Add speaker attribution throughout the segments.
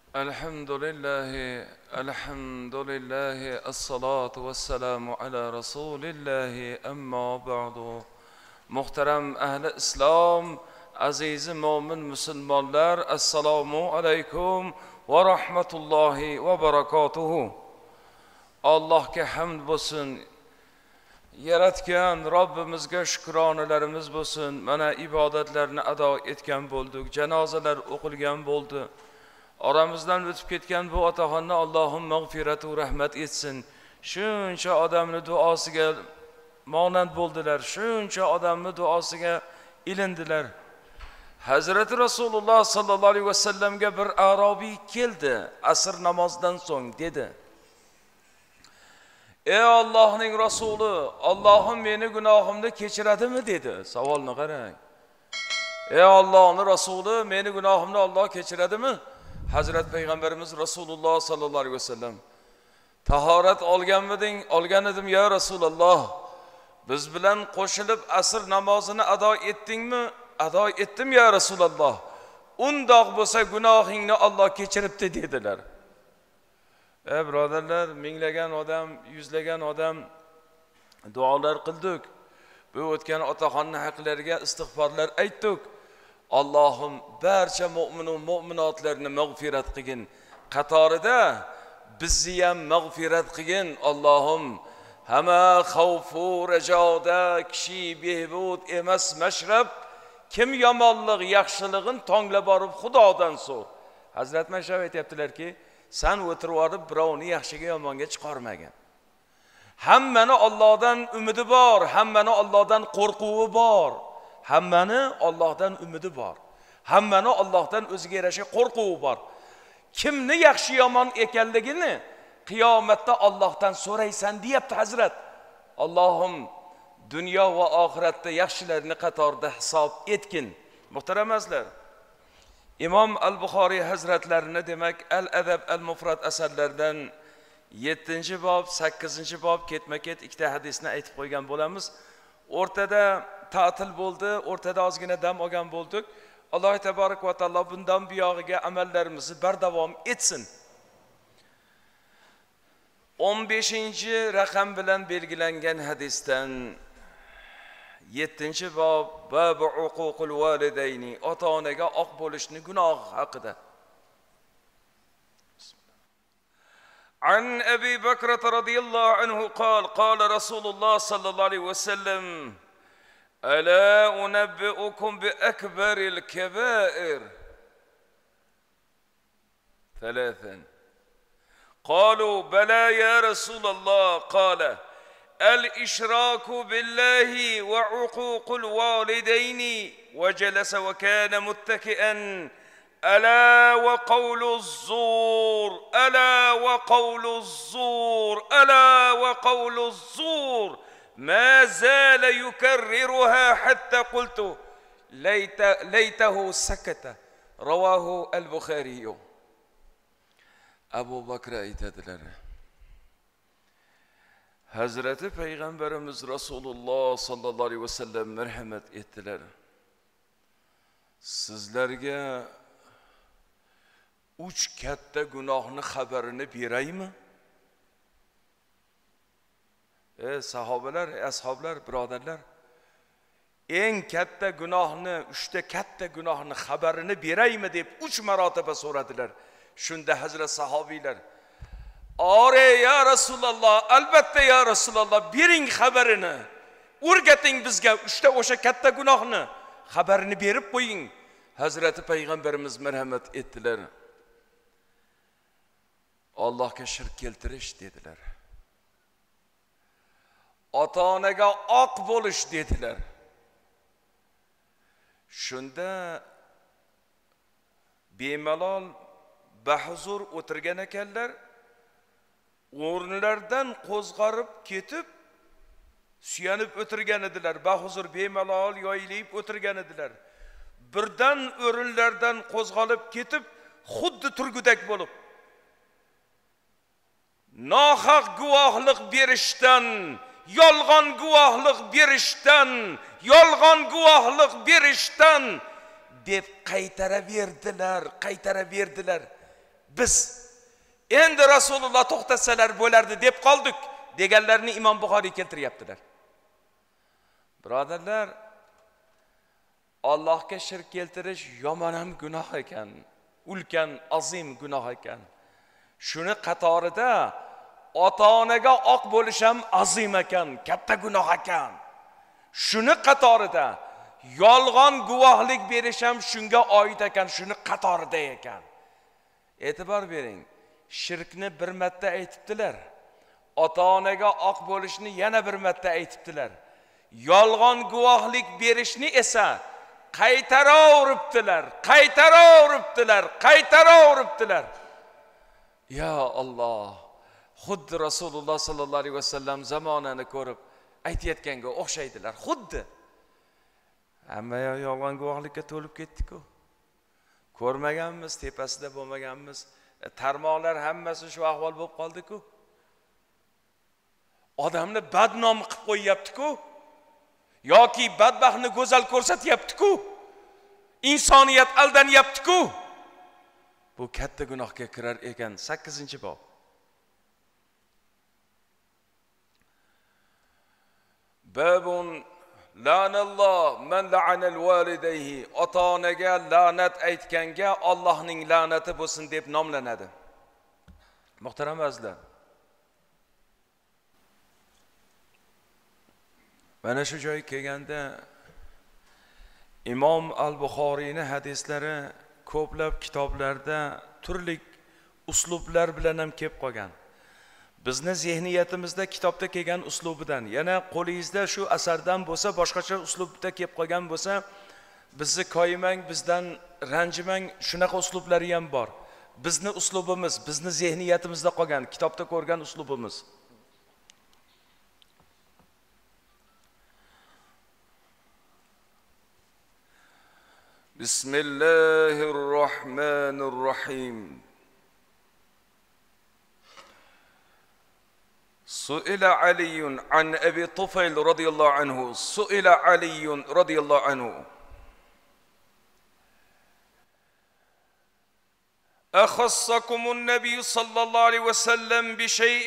Speaker 1: Elhamdülillahi, as-salatu vesselamu ala Resulillahi, amma ba'du. Muhterem ehli İslam, aziz mo'min Müslümanlar, assalamu aleykum ve rahmetullahi ve berekatuhu. Allah'a hamd bo'lsin. Yaratgan Rabbimizga shukronalarimiz bo'lsin. Mana ibodatlarni ado etgan bo'ldik, janozalar o'qilgan bo'ldi. Aramızdan o'tib ketgan bu otaxonni Allohim mag'firat va rahmat etsin. Shuncha odamni duosiga monand bo'ldilar, shuncha odamni duosiga ilindilar. Hazrati Rasululloh sallallohu alayhi vasallamga bir arobiy keldi, asr namozidan so'ng dedi: "Ey Allohning Rasuli, Allohim meni gunohimni kechiradimi?" dedi. Savolni qarang. Ey Allohning Rasuli, meni gunohimni Alloh kechiradimi? Hazrat Peygamberimiz Resulullah sallallahu aleyhi ve sellem: "Tahorat olganmiding?" "Olgan edim ya Resululloh." "Biz bilan qo'shilib asr namozini ado etdingmi?" "Ado etdim ya Resululloh." "Undoq bo'lsa gunohingni Alloh kechiribdi" dedilar. Ey birodarlar, minglagan odam, yuzlagan odam duolar qildik. Bu o'tgan otaxonning haqlariga istig'forlar aytdik. Allohim barcha mu'min va mu'minotlarni mag'firat qilgin. Qatorida bizni ham mag'firat qilgin. Allohim hamma xavfu rajoda kishi behbud emas mashrab, kim yomonlik yaxshilig'in tonglab borib Xudodan so'r. Hazrat Mashav aytibdilar-ki, sen o'tirib birovni yaxshiga yomonga chiqarmagan. Hammani Allohdan umidi bor, hammani Allohdan qo'rquvi bor. Hammani Allohdan umidi bor. Hammani Allohdan o'ziga yarasha qo'rquvi bor. Kimni yaxshi yomon ekanligini qiyomatda Allohdan so'raysan deyapti Hazrat. Allohim dunyo va oxiratda yaxshilarni qatorida hisob etgin. Muhtaram azizlar, Imom Al-Buxoriy hazratlarini demak Al-Adab Al-Mufrad asarlaridan 7-bob, 8-bob ketma-ket ikkita hadisni aytib qo'ygan bo'lamiz. O'rtada ta'til bo'ldi, o'rtada ozgina dam olgan bo'ldik. Alloh taborak va taolo bundan buyog'iga amallarimizni bardavom etsin. 15-raqam bilan belgilangan hadisdan 7-bob babu uququl validayni, ota-onaga oq bo'lishni gunohi haqida. An Abi Bakr radhiyallohu anhu qala Rasululloh sallallohu alayhi vasallam: "Ala unabbi'ukum bi akbaril kaba'ir." 3. قالوا بلى يا رسول الله قال: الإشراك بالله وعقوق الوالدين. وجلس وكان متكئا: ألا وقول الزور، ألا وقول الزور، ألا وقول الزور. ما زال يكررها حتى قلت ليته سكت. رواه البخاري. Abu Bakr aytadilar: Hazrati Peygamberimiz Resulullah sallallohu alayhi vasallam marhamat etdilar. Sizlarga 3 katta gunohni xabarini beraymi? Sahobalar, ashoblar, birodarlar, eng katta gunohni, 3 ta katta gunohni xabarini beraymi deb 3 marotaba so'radilar. Shunda Hazrat sahobiylar: "Ore ya Rasululloh, albatta ya Rasululloh, bering xabarini. O'rgating bizga 3 ta o'sha katta gunohni xabarini berib qo'ying." Hazrati Payg'ambarimiz marhamat etdilar. Allohga shirk keltirish dedilar. Ota-onaga oq bo'lish dedilar. Shunda bemalol bahuzur o'tirgan ekanlar. O'rnlaridan qo'zg'arib ketib suyanib o'tirgan edilar. Bahuzur bemalol yoyilib o'tirgan edilar. Birdan o'rinlardan qo'zg'alib ketib, xuddi turgudak bo'lib nohaq guvohlik berishdan, yolg'on guvohlik berishdan, yolg'on guvohlik berishdan deb qaytaraverdilar. Biz endi Rasululloh to'xtatsalar bo'lardi deb qoldik deganlarni Imom Buxoriy keltiryaptilar. Birodarlar, Allohga shirk keltirish yomon ham gunoh ekan, ulkan, azim gunoh ekan. Shuni qatorida ota-onaga oq bo'lish ham azim ekan, katta gunoh ekan. Shuni qatorida yolg'on guvohlik berish ham shunga oid ekan, shuni qatorida ekan. E'tibor bering, shirkni bir marta aytibdilar. Ota-onaga oq bo'lishni yana bir marta aytibdilar. Yolg'on guvohlik berishni esa qaytaraveribdilar. Ya Alloh, xuddi Rasululloh sallallohu alayhi vasallam zamonani ko'rib aytayotganga o'xshaydilar. Xuddi hamma yolg'on guvohlikka to'lib ketdi-ku. Ko'rmaganmiz, tepasida bo'lmaganmiz. Tarmoqlar hammasi shu ahvol bo'lib qoldi-ku. Odamni badnom qilib qo'yapti-ku. Yoki badbaxtni go'zal ko'rsatyapti-ku. Insoniyat aldanyapti-ku. Bu katta gunohga kirar ekan. 8-bob. Babun la'nalloh man la'anal walidayhi. Ota-onaga la'nat aytganga Allohning la'nati bo'lsin deb nomlanadi. Muhtaram azizlar, mana shu joy kelganda Imom al-Buxoriyning hadislari ko'plab kitoblarda turli uslublar bilan ham kelib qolgan. Bizni zehniyatimizda kitobda kelgan uslubidan, yana qo'lingizda shu asardan bo'lsa, boshqacha uslubda kelib qolgan bo'lsa, bizni koyimang, bizdan ranjimang, shunaqa uslublari ham bor. Bizni uslubimiz, bizni zehniyatimizda qolgan, kitobda ko'rgan uslubimiz. Bismillahirrahmanirrahim. سئل علي عن أبي طفيل رضي الله عنه. سئل علي رضي الله عنه أخصكم النبي صلى الله عليه وسلم بشيء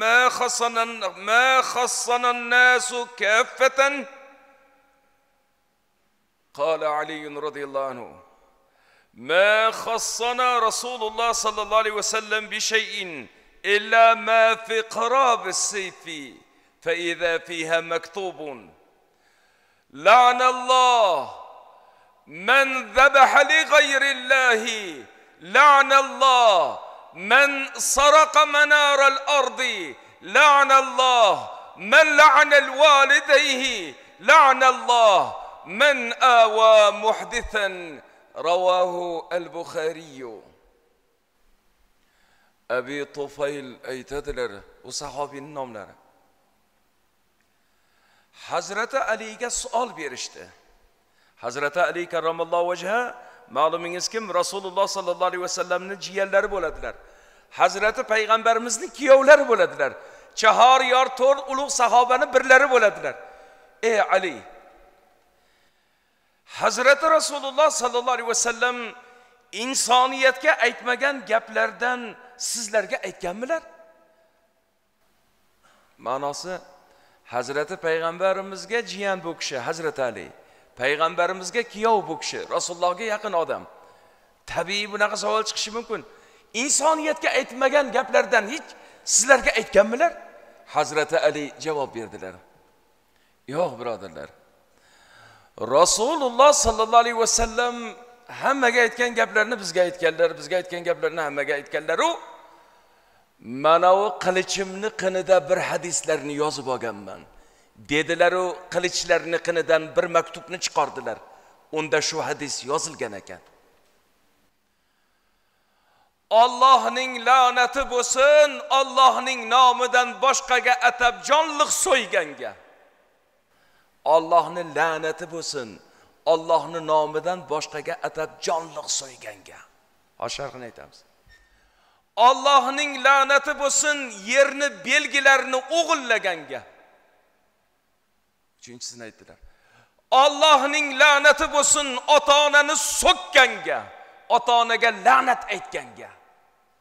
Speaker 1: ما خصنا الناس كافة؟ قال علي رضي الله عنه ما خصنا رسول الله صلى الله عليه وسلم بشيء إلا ما في قراب السيف فإذا فيها مكتوب لعن الله من ذبح لغير الله، لعن الله من سرق منار الأرض، لعن الله من لعن الوالديه، لعن الله من آوى محدثا. رواه البخاري. Abi Tufayl aytadilar, u sahobiyning nomlari. Hazrati Aliga savol berishdi. Hazrati Ali karramallohu vajha, ma'lumingizki Rasululloh sallallohu alayhi vasallamning jiyanlari bo'ladilar. Hazrati payg'ambarimizning kuyovlari bo'ladilar. Chahor yor to'rt ulug' sahobani birlari bo'ladilar. Ey Ali, Hazrati Rasululloh sallallohu alayhi vasallam insoniyatga aytmagan gaplardan sizlarga aytganmilar? Ma'nosi, Hazrati payg'ambarimizga jiyan bu kishi Hazrati Ali, payg'ambarimizga kuyov bu kishi, Rasulullohga yaqin odam. Tabiiy bunaqa savol chiqishi mumkin. İnsaniyatga aytmagan gaplardan hech sizlarga aytganmilar? Hazrati Ali javob berdilar. Yo'q birodarlar. Rasululloh sallallohu alayhi vasallam hammaga aytgan gaplarni bizga aytganlar, bizga aytgan gaplarni hammaga aytganlar. U mana o qilichimni qinida bir hadislarni yozib olganman dedilar. U qilichlarini qinidan bir maktubni chiqardilar. Unda shu hadis yozilgan ekan. Allohning la'nati bo'lsin Allohning nomidan boshqaga atab jonliq so'yganga. Allohning la'nati bo'lsin Allohning nomidan boshqaga atab jonliq so'yganga. Sharhini aytamiz. Allohning la'nati bo'lsin yerni belgilarini o'g'illaganga. Uchinchisini aytdilar. Allohning la'nati bo'lsin ota-onani so'kkanga, ota-onaga la'nat aytganga.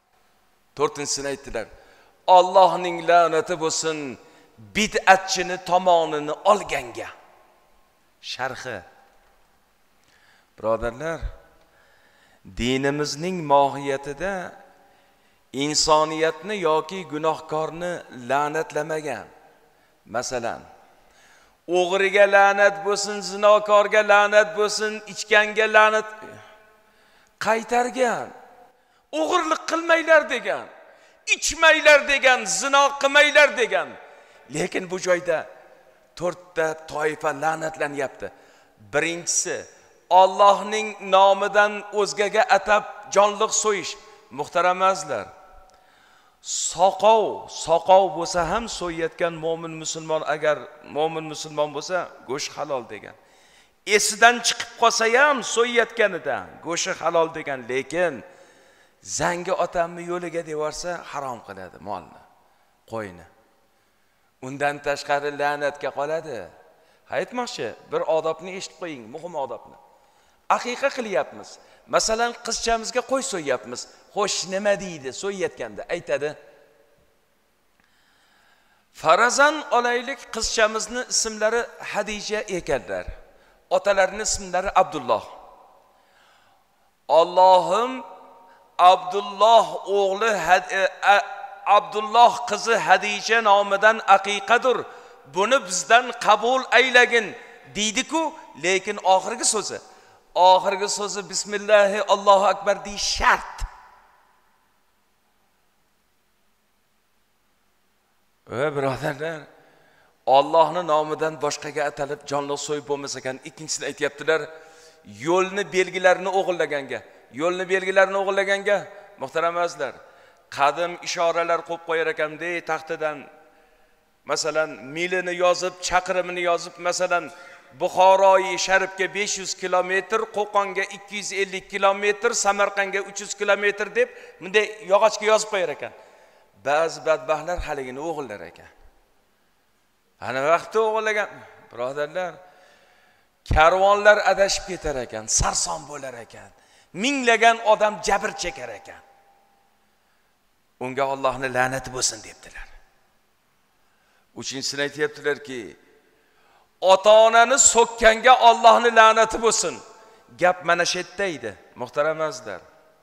Speaker 1: To'rtinchisini aytdilar. Allohning la'nati bo'lsin bid'atchini tomonini olganga. Sharhi. Birodarlar, dinimizning mohiyatida insoniyatni yoki gunohkorni la'natlamagan. Masalan, o'g'riga la'nat bo'lsin, zinokorga la'nat bo'lsin, ichganga la'nat qaytargan. O'g'irlik qilmanglar degan, ichmanglar degan, zino qilmanglar degan. Lekin bu joyda to'rtta toifa la'natlanyapti. Birinchisi, Allohning nomidan o'zgaga atab jonliq so'yish. Muhtaram azizlar, soqov bo'lsa ham so'yayotgan mo'min musulmon, agar mo'min musulmon bo'lsa go'sht halol degan. Esidan chiqib qolsa ham so'yayotganida go'shti halol degan, lekin zangi otamni yo'liga devorsa harom qiladi molni, qo'yni. Undan tashqari la'natga qoladi. Aytmoqchi, bir odobni eshitib qo'ying, muhim odobni. Haqiqa qilyapmiz. Masalan, qizchamizga qo'y so'yapmiz. Xo'sh, nima deydi so'yayotganda? Aytadi. Farazan olaylik, qizchamizni ismlari Hadija ekanlar. Otalarining ismlari Abdulloh. Allohim Abdulloh o'g'li Abdulloh qizi Hadija nomidan aqiqadir. Buni bizdan qabul aylagin deydi-ku, lekin oxirgi so'zi bismillahi Allohu akbar deyish shart. Birodarlar, Allohning nomidan boshqaga atalib jonliq so'yib bo'lmas ekan. Ikkinchisini aytibdilar, yo'lni belgilarini o'g'irlaganga, muhtaram azizlar, qadim ishoralar qo'yib qo'yar ekan-de, taxtidan masalan milini yozib, chaqirimini yozib, masalan Buxoroyi Sharifga 500 kilometr, Qo'qonga 250 kilometr, Samarqandga 300 kilometr deb bunday yog'ochga yozib qo'yar ekan. Ba'zi badbaxtlar haligini o'g'illar ekan. Ana vaqtda o'g'illagan birodarlar, karvonlar adashib ketar ekan, sarson bo'lar ekan. Minglagan odam jabr chekar ekan. Unga Allohning la'nati bo'lsin debdilar. Uchinchisini aytibdilarki, ota-onani so'kkanga Allohning la'nati bo'lsin. Gap mana shu yerda edi, muhtaram azizlar.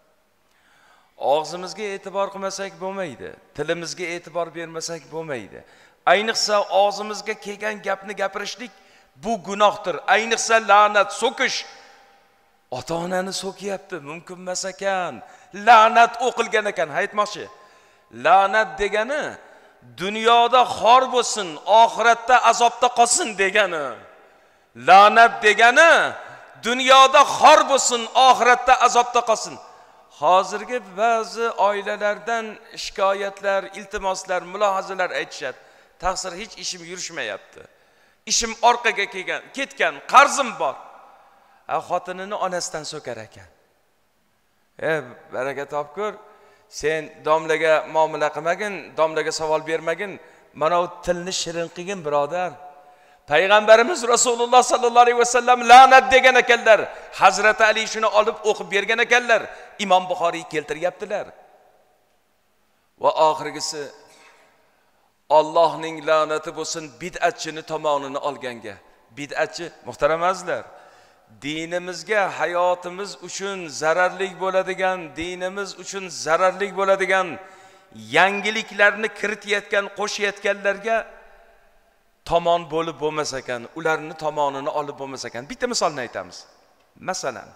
Speaker 1: Og'zimizga e'tibor qilmasak bo'lmaydi, tilimizga e'tibor bermasak bo'lmaydi. Ayniqsa og'zimizga kelgan gapni gapirishlik bu gunohdir. Ayniqsa la'nat so'kish. Ota-onani so'kyapti, mumkin emas ekan. La'nat o'qilgan ekan, aytmoqchi. La'nat degani dunyoda xor bo'lsin, oxiratda azobda qolsin degani. La'nat degani dunyoda xor bo'lsin, oxiratda azobda qolsin. Hozirgi ba'zi oilalardan shikoyatlar, iltimoslar, mulohazalar aytishadi. Taqsir, hech ishim yurishmayapti. Ishim orqaga ketgan, qarzim bor. Xotinini onasidan so'kar ekan. Baraka topkur, sen domlaga muomala qilmagin, domlaga savol bermagin, mana u tilni shirin qilgin, birodar. Payg'ambarimiz Rasululloh sallallohu alayhi vasallam la'nat degan ekanlar. Hazrat Ali shuni olib o'qib bergan ekanlar. Imom Buxoriy keltiryaptilar. Va oxirgisi, Allohning la'nati bo'lsin bid'atchini tomonini olganga. Bid'atchi, muhtaram azizlar, dinimizga, hayotimiz uchun zararli bo'ladigan, dinimiz uchun zararli bo'ladigan yangiliklarni kiritayotgan, qo'shayotganlarga tomon bo'lib bo'lmas ekan, ularni tomonini olib bo'lmas ekan. Bitta misolni aytamiz. Masalan,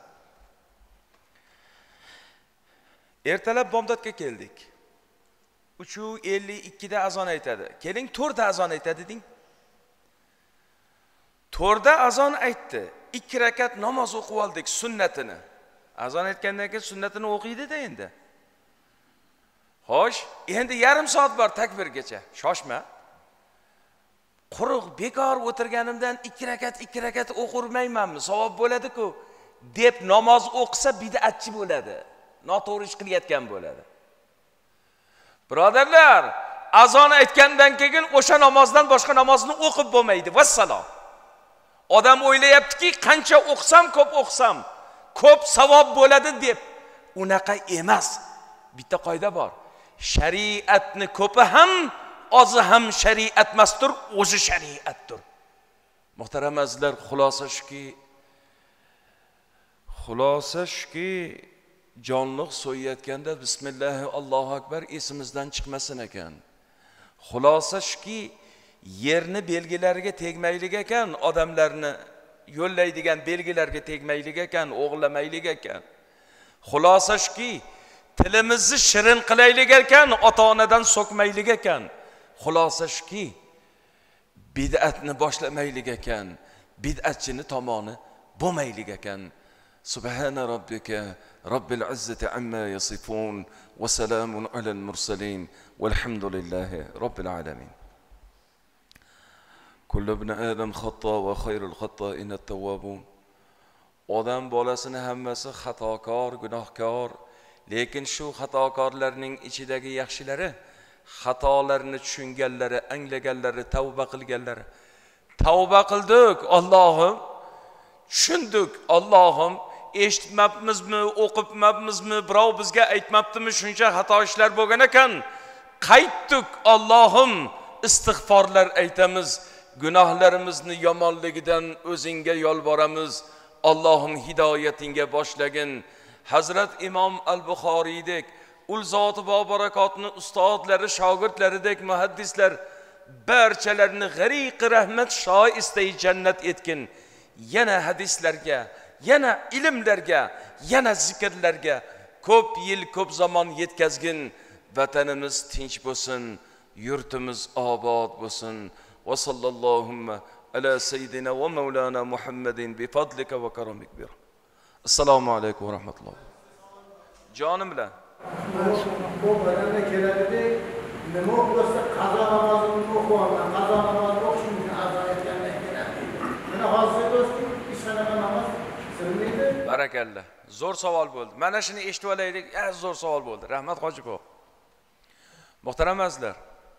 Speaker 1: ertalab bomdodga keldik. 3:52 da azon aytadi. Keling 4 da azon aytadi deng. 4 da azon aytdi. 2 rakat namoz o'qib oldik sunnatini. Azon aytgandan keyin sunnatini o'qiydi-da endi. Xo'sh, endi yarim soat bor takbirgacha. Shoshma. Quruq bekor o'tirganimdan 2 rakat o'qirmaymanmi? Savob bo'ladi-ku deb namoz o'qisa bid'atchi bo'ladi. Noto'g'ri ish qilayotgan bo'ladi. Birodarlar, azon aytgandan keyin o'sha namozdan boshqa namozni o'qib bo'lmaydi. Vassalom. Odam o'ylayaptiki, qancha o'qsam, ko'p o'qsam, ko'p savob bo'ladi deb. Unaqa emas. Bitta qoida bor. Shariatni ko'pi ham, ozi ham shariat emasdir, o'zi shariatdir. Muhtaram azizlar, xulosa shuki, jonliq so'yayotganda bismillahi Allohu akbar esimizdan chiqmasin ekan. Xulosa shuki, yerni belgilariga tegmaylik ekan, odamlarni yo'llaydigan belgilarga tegmaylik ekan, o'g'lamaylik ekan. Xulosa shuki, tilimizni shirin qilaylik ekan, ota-onadan so'kmaylik ekan. Xulosa shuki, bid'atni boshlamaylik ekan, bid'atchini tomoni bo'lmaylik ekan. Subhana robbika robbil izzati amma yasifun va salamun alal mursalin valhamdulillahi robbil alamin. Kullu ibn adam xato va khayrul xato'in at-tawwabun. Odam bolasini hammasi xatokor, gunohkor, lekin shu xatokorlarning ichidagi yaxshilari, xatolarni tushunganlari, anglaganlari, tavba qilganlari. Tavba qildik, Allohim, tushundik, Allohim, eshitmabmizmi, o'qibmabmizmi, birov bizga aytmabdimi, shuncha xato ishlar bo'lgan ekan, qaytdik, Allohim, istig'forlar aytamiz, gunohlarimizni yomonligidan o'zingga yolboramiz. Allohim hidoyatingga boshlagin. Hazrat Imom al-Buxoriydek, ul zoti va barakotni ustodlari, shogirdlaridek muhaddislar barchalarini g'ariq rahmat shoistay jannat etgin. Yana hadislarga, yana ilmlarga, yana zikrlarga ko'p yil, ko'p zaman yetkazgin. Vatanimiz tinch bo'lsin, yurtimiz obod bo'lsin. Va sallallohu ala sayyidina va maulana Muhammadin bi fadlika va karamik bir. Assalomu alaykum va rahmatulloh. Jonim bilan.
Speaker 2: Bu bayramda keladi, nima bo'lsa qazo namozini o'qiyman, qazo namozini o'qishim uchun azo etgandan keyin. Mana hozir do'stim, ishxonaga namoz sirmaydi.
Speaker 1: Barakallah. Zo'r savol bo'ldi. Mana shuni eshitib olaylik. Zo'r savol bo'ldi. Rahmat Hojipov. Muhtaram azizlar,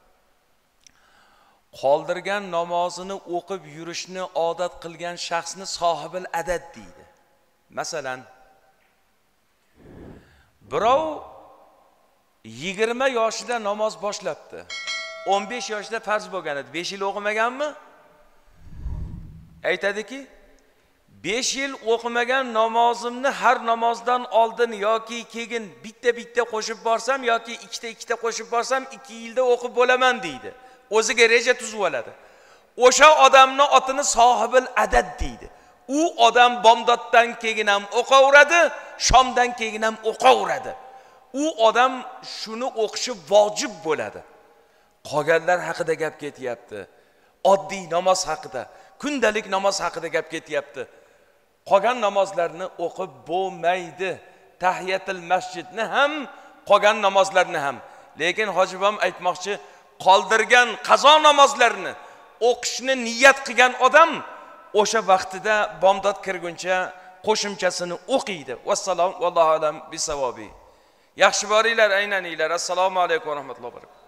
Speaker 1: qoldirgan namozini o'qib yurishni odat qilgan shaxsni sohibil adad deydi. Masalan, birov 20 yoshida namoz boshlabdi. 15 yoshida farz bo'lgan edi. 5 yil o'qimaganmi? Aytadiki, 5 yil o'qimagan namozimni har namozdan oldin yoki keyin bitta qo'shib borsam yoki ikkita qo'shib borsam 2 yilda o'qib bo'laman deydi. O'ziga reja tuzib oladi. O'sha odamni otini sohibil adad deydi. U odam bomdoddan keyin ham o'qaveradi, shomdan keyin ham o'qaveradi. U odam shuni o'qishi vojib bo'ladi. Qolganlar haqida gap ketyapti. Oddiy namoz haqida, kundalik namoz haqida gap ketyapti. Qolgan namozlarni o'qib bo'lmaydi. Tahiyatul masjidni ham, qolgan namozlarni ham. Lekin hojibam aytmoqchi, qoldirgan qazo namozlarini o'qishni niyat qilgan odam o'sha vaqtida bomdod kirguncha qo'shimchasini o'qiydi. Vassalom, vallohu alam bisavobi. Yaxshi boringlar, aynaninglar. Assalomu alaykum va rahmatullohi va barakatuh.